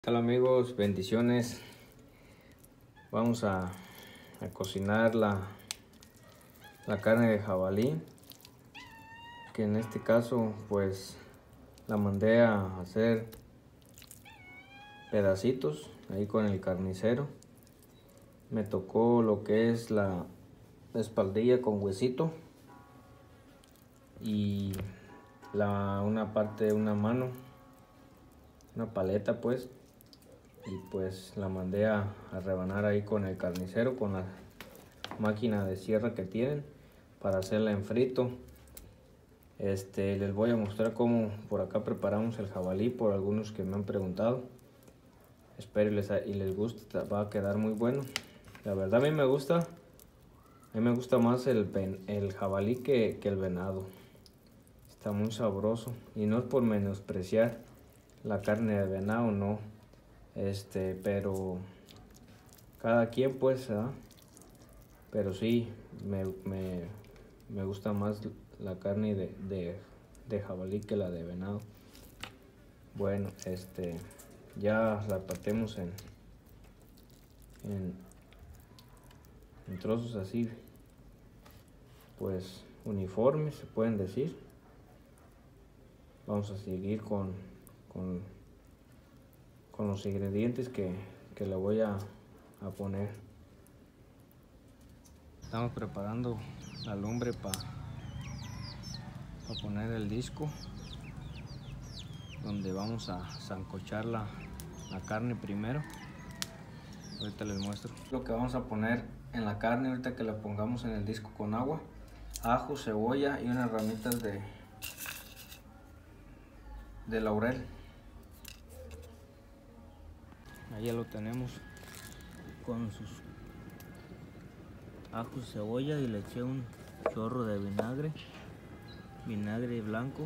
Hola amigos, bendiciones. Vamos a cocinar la carne de jabalí, que en este caso pues la mandé a hacer pedacitos ahí con el carnicero. Me tocó lo que es la espaldilla con huesito y una parte de una mano, una paleta pues. Y pues la mandé a rebanar ahí con el carnicero, con la máquina de sierra que tienen para hacerla en frito. Les voy a mostrar cómo por acá preparamos el jabalí, por algunos que me han preguntado. Espero y les guste, va a quedar muy bueno. La verdad a mí me gusta más el jabalí que el venado. Está muy sabroso y no es por menospreciar la carne de venado, no. Pero cada quien pues, ¿verdad? Pero sí, me gusta más la carne de jabalí que la de venado. Bueno, ya la partemos en trozos así, pues uniformes se pueden decir. Vamos a seguir con los ingredientes que le voy a poner. Estamos preparando la lumbre para poner el disco, donde vamos a sancochar la carne primero. Ahorita les muestro lo que vamos a poner en la carne ahorita que la pongamos en el disco con agua: ajo, cebolla y unas ramitas de laurel. Ahí ya lo tenemos con sus ajo, cebolla, y le eché un chorro de vinagre blanco.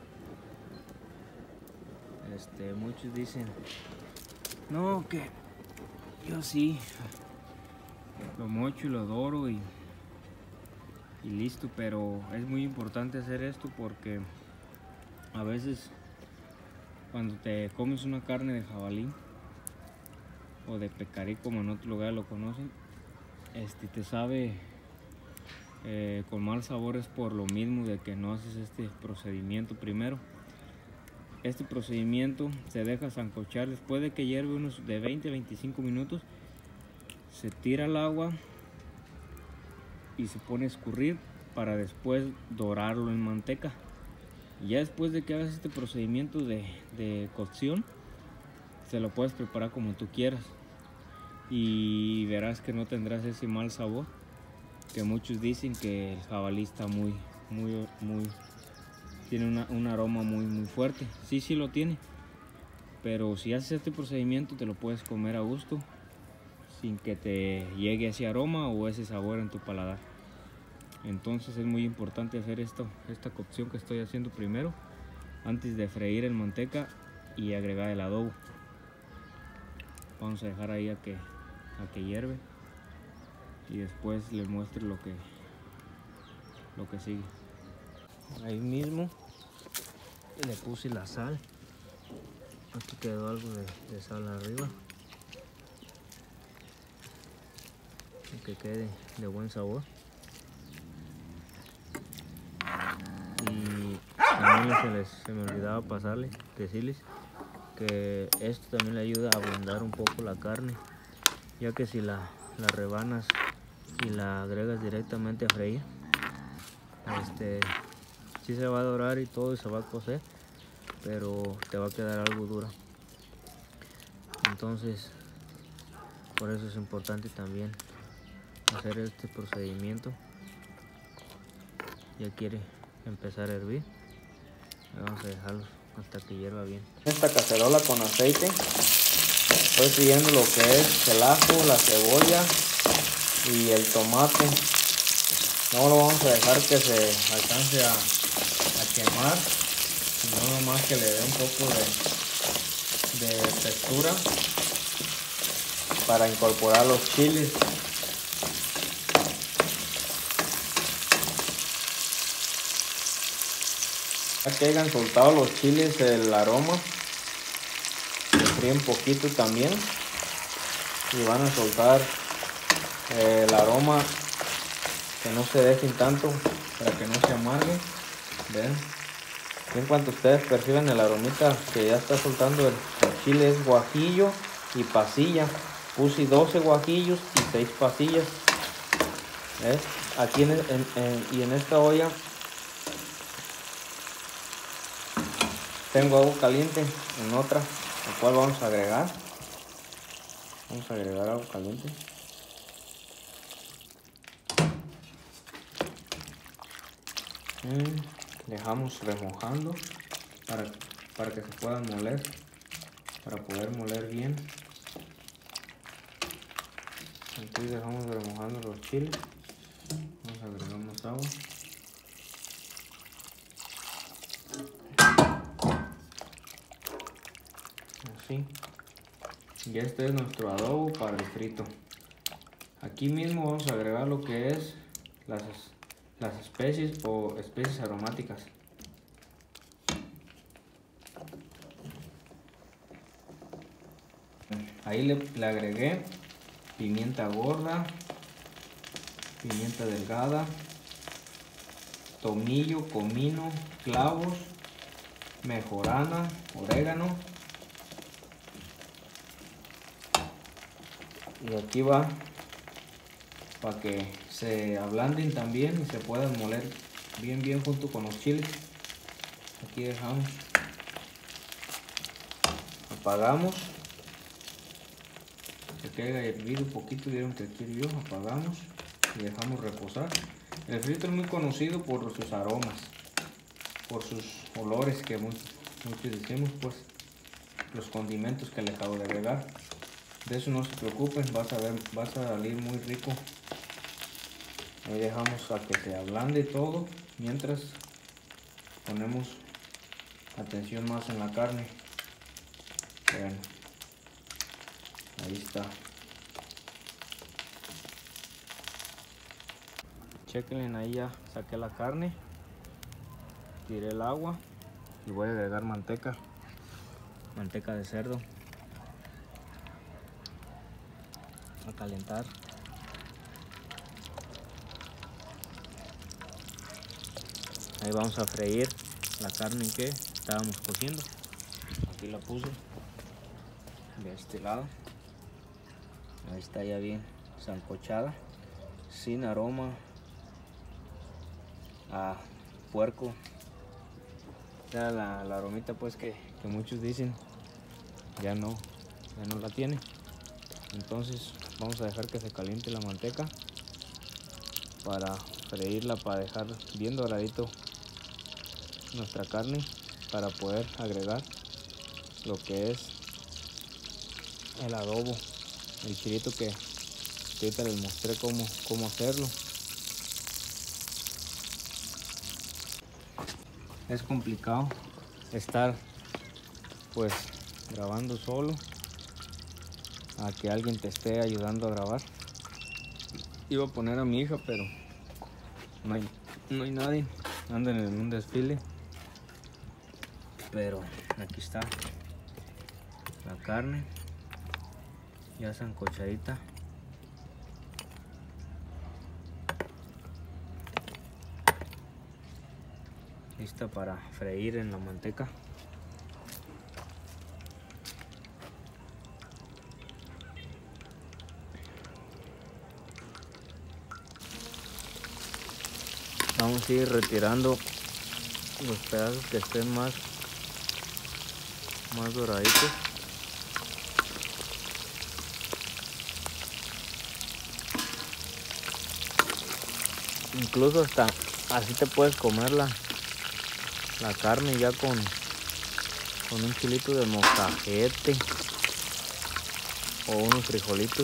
Muchos dicen, no, que yo sí lo mocho y lo doro y listo, pero es muy importante hacer esto porque a veces cuando te comes una carne de jabalí o de pecarí, como en otro lugar lo conocen, te sabe con mal sabor. Es por lo mismo de que no haces este procedimiento primero. Este procedimiento se deja sancochar después de que hierve unos de 20 a 25 minutos. Se tira el agua y se pone a escurrir para después dorarlo en manteca. Y ya después de que hagas este procedimiento de cocción, se lo puedes preparar como tú quieras y verás que no tendrás ese mal sabor que muchos dicen que el jabalí está tiene un aroma muy fuerte. Sí lo tiene, pero si haces este procedimiento te lo puedes comer a gusto sin que te llegue ese aroma o ese sabor en tu paladar. Entonces es muy importante hacer esta cocción que estoy haciendo primero, antes de freír en manteca y agregar el adobo. Vamos a dejar ahí a que hierve y después les muestro lo que sigue. Ahí mismo le puse la sal. Aquí quedó algo de sal arriba, que quede de buen sabor. Y también se me olvidaba decirles que esto también le ayuda a ablandar un poco la carne, ya que si la rebanas y la agregas directamente a freír, sí se va a dorar y todo, y se va a cocer, pero te va a quedar algo dura. Entonces por eso es importante también hacer este procedimiento. Ya quiere empezar a hervir. Vamos a dejarlo hasta que hierva bien. Esta cacerola con aceite, estoy friendo lo que es el ajo, la cebolla y el tomate. No lo vamos a dejar que se alcance a quemar, sino nomás que le dé un poco de textura para incorporar los chiles. Ya que hayan soltado los chiles el aroma, enfríen poquito también y van a soltar el aroma, que no se dejen tanto para que no se amargue. Ven, en cuanto ustedes perciban el aromita que ya está soltando el chile, es guajillo y pasilla. Puse 12 guajillos y 6 pasillas. ¿Ves? Aquí y en esta olla tengo agua caliente en otra, la cual vamos a agregar. Vamos a agregar agua caliente. Dejamos remojando para que se puedan moler, para poder moler bien. Entonces dejamos remojando los chiles. Vamos a agregar más agua. Así. Y este es nuestro adobo para el frito. Aquí mismo vamos a agregar lo que es las especies o especies aromáticas. Ahí le agregué pimienta gorda, pimienta delgada, tomillo, comino, clavos, mejorana, orégano. Y aquí va para que se ablanden también y se puedan moler bien junto con los chiles. Aquí dejamos, apagamos, que haya hervido un poquito, vieron que aquí hirvió, apagamos y dejamos reposar. El frito es muy conocido por sus aromas, por sus olores, que muchos decimos, pues los condimentos que le acabo de agregar. De eso no se preocupen, va a salir muy rico. Ahí dejamos a que se ablande todo mientras ponemos atención más en la carne. Bueno, ahí está. Chequen, ahí ya saqué la carne, tiré el agua y voy a agregar manteca de cerdo a calentar. Ahí vamos a freír la carne que estábamos cociendo. Aquí la puse de este lado. Ahí está ya bien sancochada, sin aroma a puerco. Ya la aromita pues que muchos dicen ya no la tiene. Entonces vamos a dejar que se caliente la manteca para freírla, para dejar bien doradito nuestra carne, para poder agregar lo que es el adobo, el chilito que ahorita les mostré cómo hacerlo. Es complicado estar pues grabando solo, a que alguien te esté ayudando a grabar. Iba a poner a mi hija, pero no hay nadie, andan en un desfile. Pero aquí está la carne ya sancochadita. Lista para freír en la manteca. Vamos a ir retirando los pedazos que estén más doraditos. Incluso hasta así te puedes comer la carne ya con un chilito de molcajete o unos frijolitos.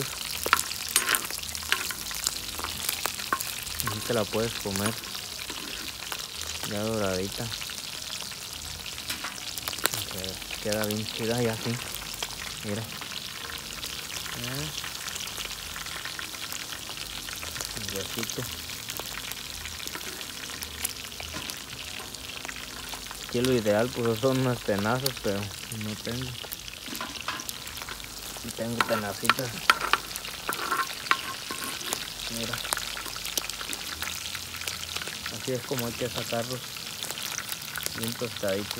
Así te la puedes comer ya doradita. Queda bien chida y así, mira. Un huesito. Aquí lo ideal pues son unas tenazas, pero no tengo. Aquí tengo tenacitas. Mira. Así es como hay que sacarlos bien tostaditos.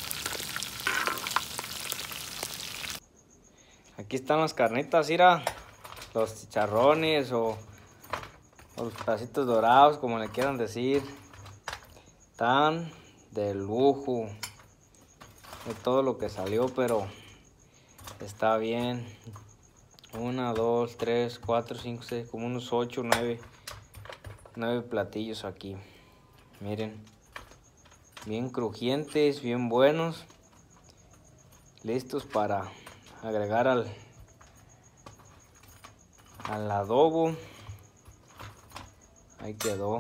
Aquí están las carnitas, mira. Los chicharrones o los pedacitos dorados, como le quieran decir. Están de lujo. De todo lo que salió, pero está bien. 1, 2, 3, 4, 5, 6, como unos 8, 9 platillos aquí. Miren, bien crujientes, bien buenos, listos para agregar al adobo. Ahí quedó.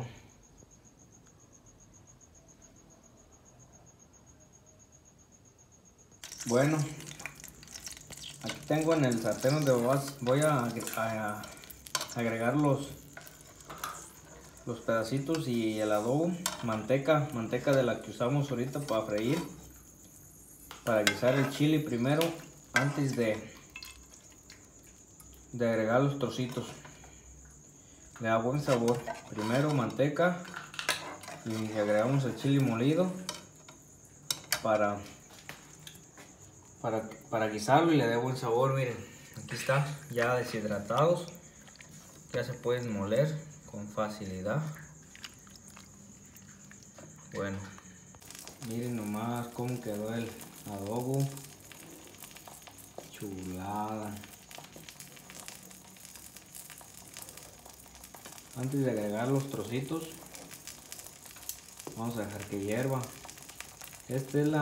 Bueno, aquí tengo en el sartén donde voy a agregar los pedacitos y el adobo. Manteca de la que usamos ahorita para freír, para guisar el chile primero antes de agregar los trocitos. Le da buen sabor. Primero manteca y agregamos el chile molido para guisarlo y le dé buen sabor. Miren, aquí está, ya deshidratados, ya se pueden moler con facilidad. Bueno, miren nomás cómo quedó el adobo. Chulada. Antes de agregar los trocitos, vamos a dejar que hierva. Esta es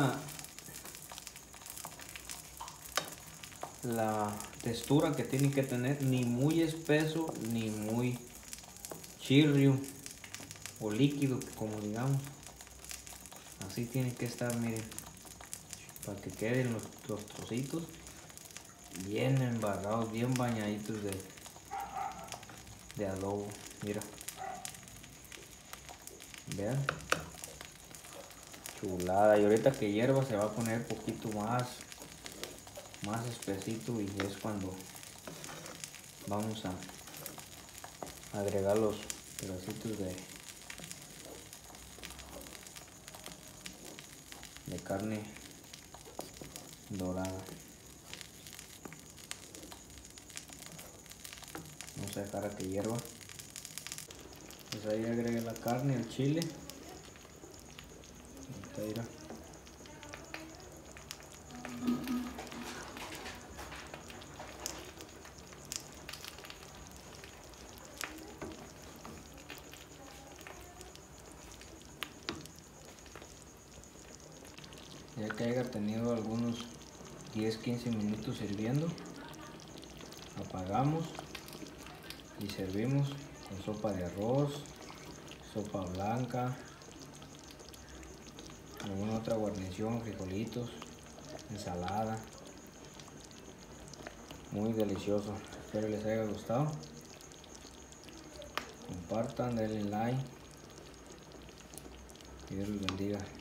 la textura que tiene que tener, ni muy espeso ni muy chirrio o líquido, como digamos. Así tiene que estar, miren, para que queden los trocitos bien embarrados, bien bañaditos de adobo. Mira, vean, chulada. Y ahorita que hierva se va a poner un poquito más espesito, y es cuando vamos a agregar los pedacitos de carne dorada. Vamos a dejar a que hierva. Pues ahí agregué la carne, el chile. Ahí está, ya que haya tenido algunos 10-15 minutos hirviendo, apagamos y servimos con sopa de arroz, sopa blanca, alguna otra guarnición, frijolitos, ensalada. Muy delicioso. Espero les haya gustado. Compartan, denle like. Que Dios los bendiga.